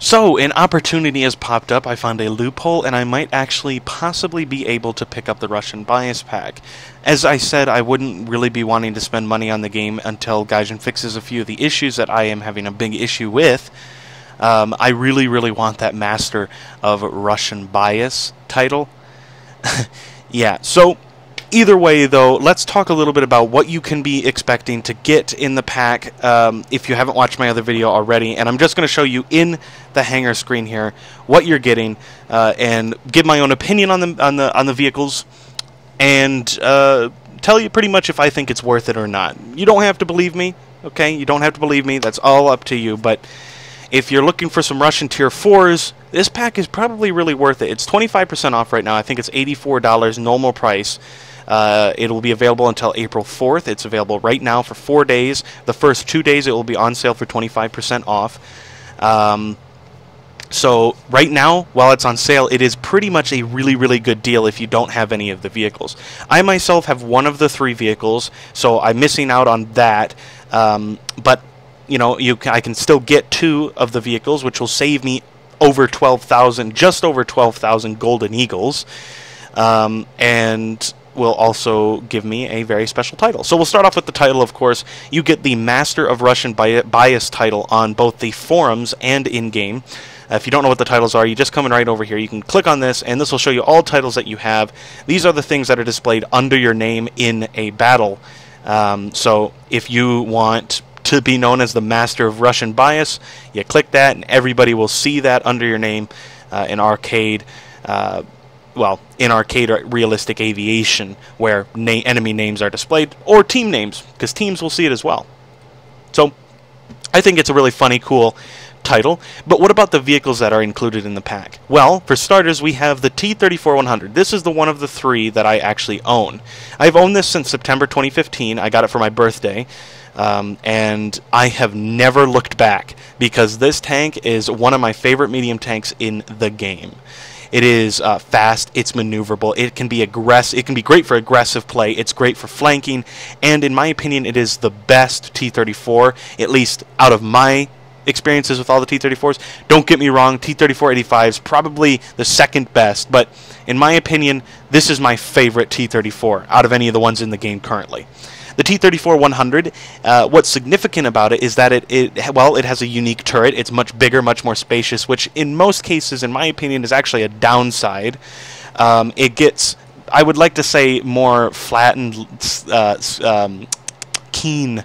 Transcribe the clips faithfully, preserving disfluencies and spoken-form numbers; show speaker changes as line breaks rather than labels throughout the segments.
So, an opportunity has popped up. I found a loophole, and I might actually possibly be able to pick up the Russian Bias pack. As I said, I wouldn't really be wanting to spend money on the game until Gaijin fixes a few of the issues that I am having a big issue with. Um, I really, really want that Master of Russian Bias title. Yeah, so either way, though, let's talk a little bit about what you can be expecting to get in the pack um, if you haven't watched my other video already. And I'm just going to show you in the hangar screen here what you're getting uh, and give my own opinion on the on the on the vehicles and uh, tell you pretty much if I think it's worth it or not. You don't have to believe me, okay? You don't have to believe me. That's all up to you. But if you're looking for some Russian Tier fours, this pack is probably really worth it. It's twenty-five percent off right now. I think it's eighty-four dollars normal price. Uh, it will be available until April fourth. It's available right now for four days. The first two days it will be on sale for twenty-five percent off. Um, so right now, while it's on sale, it is pretty much a really, really good deal if you don't have any of the vehicles. I myself have one of the three vehicles, so I'm missing out on that. Um, but you know, you can, I can still get two of the vehicles, which will save me over twelve thousand, just over twelve thousand Golden Eagles, um, and will also give me a very special title. So we'll start off with the title, of course. You get the Master of Russian Bias title on both the forums and in-game. Uh, if you don't know what the titles are, you just come in right over here. You can click on this, and this will show you all titles that you have. These are the things that are displayed under your name in a battle. Um, so if you want to be known as the Master of Russian Bias, you click that, and everybody will see that under your name uh, in arcade. Uh, well, in arcade or realistic aviation, where na enemy names are displayed, or team names, because teams will see it as well. So, I think it's a really funny, cool title. But what about the vehicles that are included in the pack? Well, for starters, we have the T thirty-four one hundred. This is the one of the three that I actually own. I've owned this since September twenty fifteen. I got it for my birthday. Um, and I have never looked back, because this tank is one of my favorite medium tanks in the game. It is uh, fast, it's maneuverable, it can be aggressive, it can be great for aggressive play, it's great for flanking, and in my opinion it is the best T thirty-four, at least out of my experiences with all the T thirty-fours. Don't get me wrong, T thirty-four eighty-five is probably the second best, but in my opinion, this is my favorite T thirty-four out of any of the ones in the game currently. The T thirty-four one hundred, uh, what's significant about it is that it, it, well, it has a unique turret. It's much bigger, much more spacious, which in most cases, in my opinion, is actually a downside. Um, it gets, I would like to say, more flattened, uh, um, keen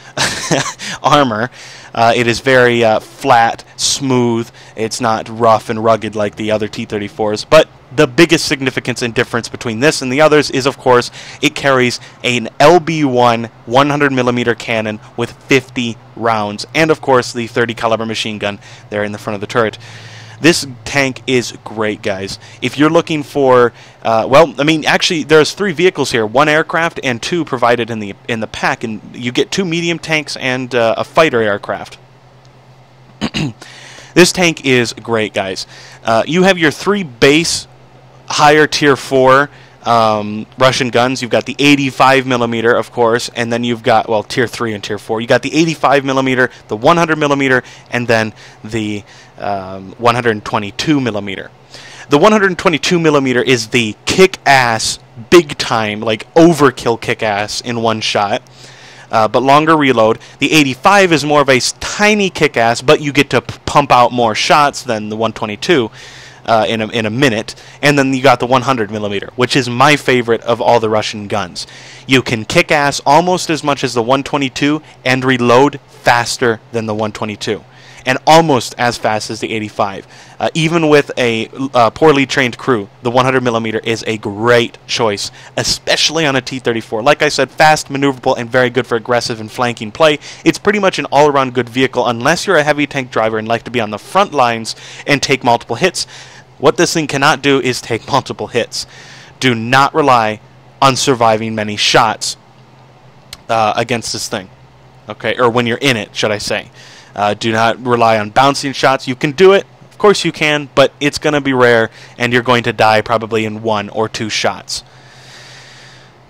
armor. Uh, it is very uh, flat, smooth. It's not rough and rugged like the other T thirty-fours. But the biggest significance and difference between this and the others is, of course, it carries an L B one one hundred millimeter cannon with fifty rounds. And, of course, the thirty caliber machine gun there in the front of the turret. This tank is great, guys. If you're looking for, uh, well, I mean, actually, there's three vehicles here, one aircraft and two provided in the in the pack, and you get two medium tanks and uh, a fighter aircraft. This tank is great, guys. Uh, you have your three base higher tier four um, Russian guns. You've got the eighty-five millimeter, of course, and then you've got, well, tier three and tier four. You got the eighty-five millimeter, the one hundred millimeter, and then the um, one hundred twenty-two millimeter. The one hundred twenty-two millimeter is the kick-ass, big-time, like overkill kick-ass in one shot, uh, but longer reload. The eighty-five is more of a tiny kick-ass, but you get to p pump out more shots than the one twenty-two. Uh, in, a, in a minute, and then you got the one hundred millimeter, which is my favorite of all the Russian guns. You can kick ass almost as much as the one twenty-two and reload faster than the one twenty-two, and almost as fast as the eighty-five. Uh, even with a uh, poorly trained crew, the one hundred millimeter is a great choice, especially on a T thirty-four. Like I said, fast, maneuverable, and very good for aggressive and flanking play. It's pretty much an all-around good vehicle, unless you're a heavy tank driver and like to be on the front lines and take multiple hits. What this thing cannot do is take multiple hits. Do not rely on surviving many shots uh, against this thing. Okay, or when you're in it, should I say. Uh, do not rely on bouncing shots. You can do it. Of course you can, but it's going to be rare, and you're going to die probably in one or two shots.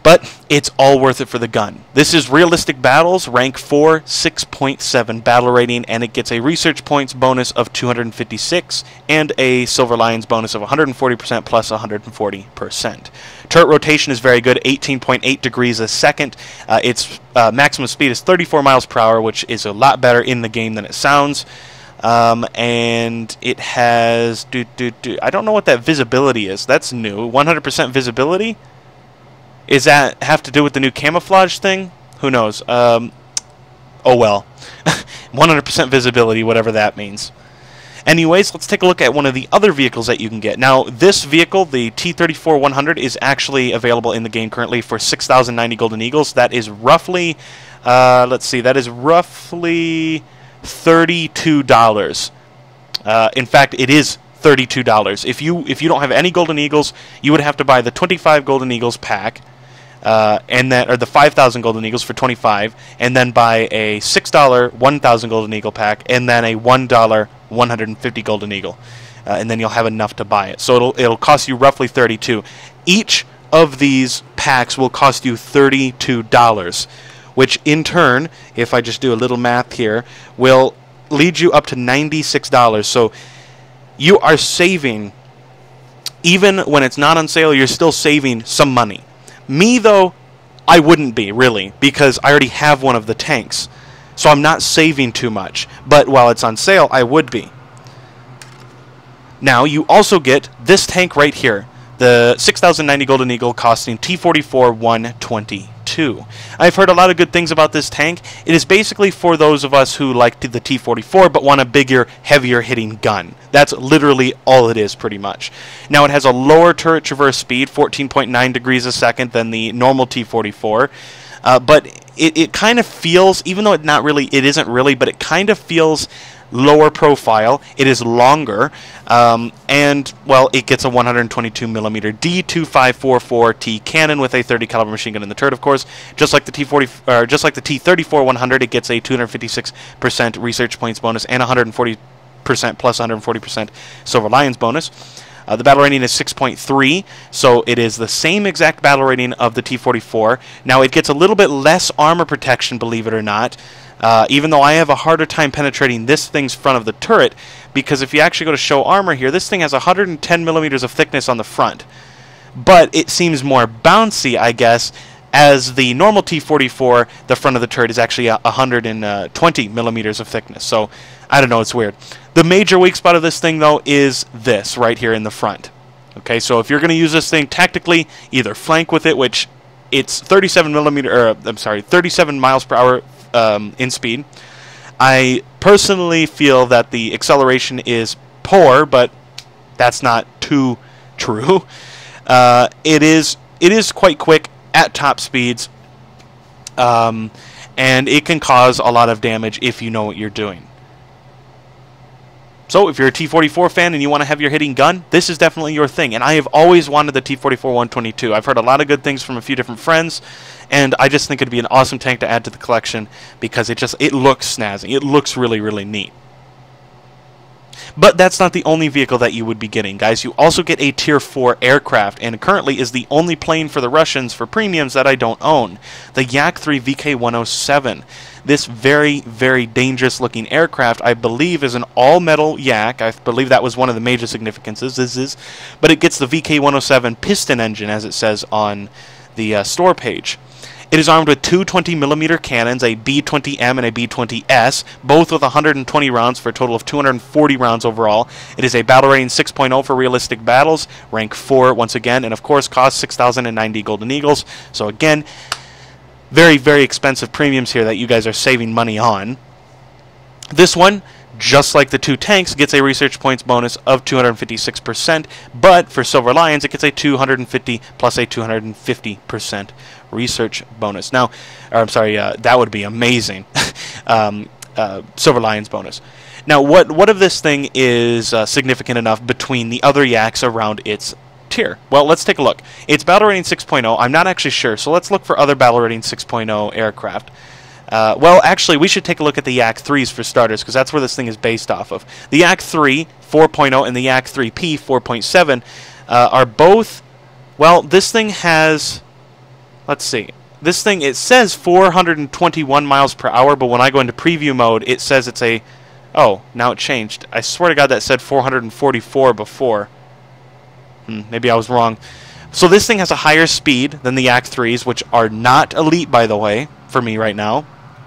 But it's all worth it for the gun. This is Realistic Battles, rank four, six point seven battle rating, and it gets a research points bonus of two hundred fifty-six and a Silver Lions bonus of one hundred forty percent plus one hundred forty percent. Turret rotation is very good, eighteen point eight degrees a second. Uh, its uh, maximum speed is thirty-four miles per hour, which is a lot better in the game than it sounds. Um, and it has... Do, do, do, I don't know what that visibility is. That's new. one hundred percent visibility? Is that have to do with the new camouflage thing? Who knows? Um, oh well. one hundred percent visibility, whatever that means. Anyways, let's take a look at one of the other vehicles that you can get. Now, this vehicle, the T thirty-four one hundred, is actually available in the game currently for six thousand ninety Golden Eagles. That is roughly, uh, let's see, that is roughly thirty-two dollars. Uh, in fact, it is thirty-two dollars. If you if you don't have any Golden Eagles, you would have to buy the twenty-five Golden Eagles pack. Uh, and then, or the five thousand Golden Eagles for twenty-five, and then buy a six dollar one thousand Golden Eagle pack, and then a one dollar one hundred fifty Golden Eagle, uh, and then you'll have enough to buy it. So it'll it'll cost you roughly thirty-two. Each of these packs will cost you thirty-two dollars, which in turn, if I just do a little math here, will lead you up to ninety-six dollars. So you are saving, even when it's not on sale, you're still saving some money. Me, though, I wouldn't be, really, because I already have one of the tanks. So I'm not saving too much. But while it's on sale, I would be. Now, you also get this tank right here. The six thousand ninety Golden Eagle costing T forty-four one twenty-two. I've heard a lot of good things about this tank. It is basically for those of us who like the T forty-four but want a bigger, heavier hitting gun. That's literally all it is, pretty much. Now, it has a lower turret traverse speed, fourteen point nine degrees a second, than the normal T forty-four. Uh, but it, it kind of feels, even though it not really, it isn't really, but it kind of feels lower profile. It is longer, um, and well, it gets a one hundred twenty-two millimeter D twenty-five forty-four T cannon with a thirty caliber machine gun in the turret, of course. Just like the T forty, or just like the T thirty-four one hundred, it gets a two hundred fifty-six percent research points bonus and one hundred forty percent plus one hundred forty percent Silver Lions bonus. Uh, the battle rating is six point three, so it is the same exact battle rating of the T forty-four. Now, it gets a little bit less armor protection, believe it or not, uh, even though I have a harder time penetrating this thing's front of the turret, because if you actually go to show armor here, this thing has one hundred ten millimeters of thickness on the front. But it seems more bouncy, I guess, as the normal T forty-four, the front of the turret is actually one hundred twenty millimeters of thickness. So, I don't know, it's weird. The major weak spot of this thing, though, is this right here in the front. Okay, so if you're going to use this thing tactically, either flank with it, which it's thirty-seven millimeter, or I'm sorry, thirty-seven miles per hour um, in speed. I personally feel that the acceleration is poor, but that's not too true. Uh, it is it is quite quick at top speeds, um, and it can cause a lot of damage if you know what you're doing. So if you're a T forty-four fan and you want to have your hitting gun, this is definitely your thing. And I have always wanted the T forty-four one twenty-two. I've heard a lot of good things from a few different friends, and I just think it'd be an awesome tank to add to the collection because it just it looks snazzy. It looks really, really neat. But that's not the only vehicle that you would be getting, guys. You also get a Tier four aircraft, and currently is the only plane for the Russians for premiums that I don't own. The Yak three V K one oh seven. This very, very dangerous-looking aircraft, I believe, is an all-metal Yak. I believe that was one of the major significances. This is, but it gets the V K one oh seven piston engine, as it says on the uh, store page. It is armed with two twenty millimeter cannons, a B twenty M and a B twenty S, both with one hundred twenty rounds for a total of two hundred forty rounds overall. It is a battle rating six point oh for realistic battles, rank four once again, and of course costs six thousand ninety Golden Eagles. So again, very, very expensive premiums here that you guys are saving money on. This one, just like the two tanks, gets a research points bonus of two hundred fifty-six percent, but for Silver Lions, it gets a two hundred fifty plus a two hundred fifty percent research bonus. Now, or I'm sorry, uh, that would be amazing. um, uh, Silver Lions bonus. Now, what what of this thing is uh, significant enough between the other Yaks around its tier? Well, let's take a look. It's battle rating six point oh. I'm not actually sure, so let's look for other battle rating six point oh aircraft. Uh, well, actually, we should take a look at the Yak threes for starters, because that's where this thing is based off of. The Yak three four point oh and the Yak three P four point seven uh, are both, well, this thing has, let's see. This thing, it says four hundred twenty-one miles per hour, but when I go into preview mode, it says it's a... Oh, now it changed. I swear to God that said four hundred forty-four before. Hmm, maybe I was wrong. So this thing has a higher speed than the Yak threes, which are not elite, by the way, for me right now.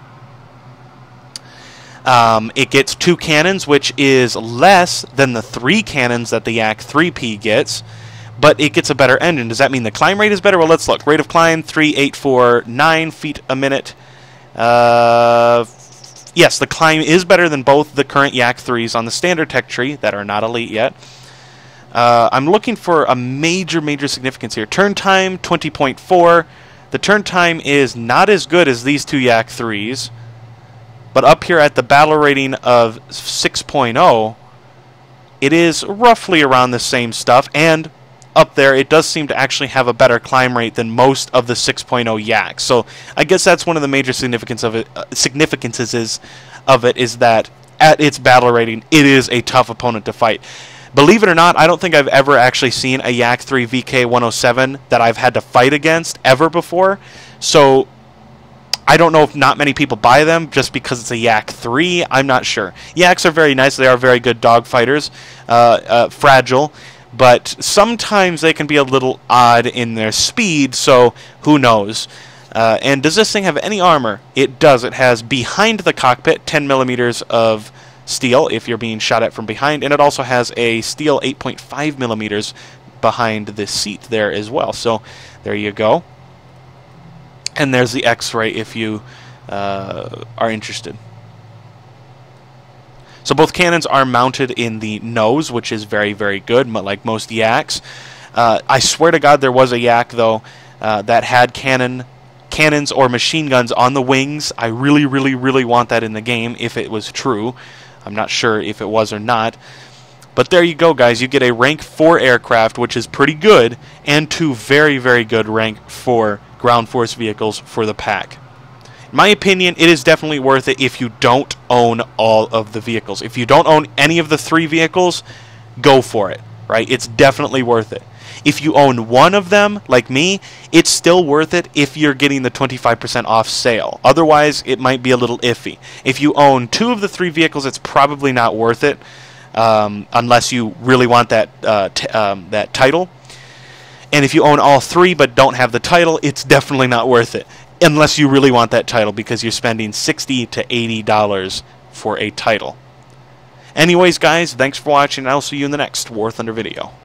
Um, it gets two cannons, which is less than the three cannons that the Yak three P gets. But it gets a better engine. Does that mean the climb rate is better? Well, let's look. Rate of climb, three thousand eight hundred forty-nine feet a minute. Uh, yes, the climb is better than both the current Yak threes on the standard tech tree that are not elite yet. Uh, I'm looking for a major, major significance here. Turn time, twenty point four. The turn time is not as good as these two Yak threes. But up here at the battle rating of six point oh, it is roughly around the same stuff. And up there, it does seem to actually have a better climb rate than most of the six point oh Yaks. So I guess that's one of the major significance of it, uh, significances is, of it is that at its battle rating, it is a tough opponent to fight. Believe it or not, I don't think I've ever actually seen a Yak three V K one oh seven that I've had to fight against ever before. So I don't know if not many people buy them just because it's a Yak three. I'm not sure. Yaks are very nice. They are very good dog fighters, uh, uh, fragile. But sometimes they can be a little odd in their speed, so who knows. Uh, and does this thing have any armor? It does. It has behind the cockpit ten millimeters of steel if you're being shot at from behind, and it also has a steel eight point five millimeters behind the seat there as well. So there you go. And there's the X-ray if you uh, are interested. So both cannons are mounted in the nose, which is very, very good, like most Yaks. Uh, I swear to God there was a Yak, though, uh, that had cannon, cannons or machine guns on the wings. I really, really, really want that in the game, if it was true. I'm not sure if it was or not. But there you go, guys. You get a rank four aircraft, which is pretty good, and two very, very good rank four ground force vehicles for the pack. In my opinion, it is definitely worth it if you don't own all of the vehicles. If you don't own any of the three vehicles, go for it, right? It's definitely worth it. If you own one of them, like me, it's still worth it if you're getting the twenty-five percent off sale. Otherwise, it might be a little iffy. If you own two of the three vehicles, it's probably not worth it, um, unless you really want that, uh, t um, that title. And if you own all three but don't have the title, it's definitely not worth it. Unless you really want that title, because you're spending sixty to eighty dollars for a title. Anyways, guys, thanks for watching, and I'll see you in the next War Thunder video.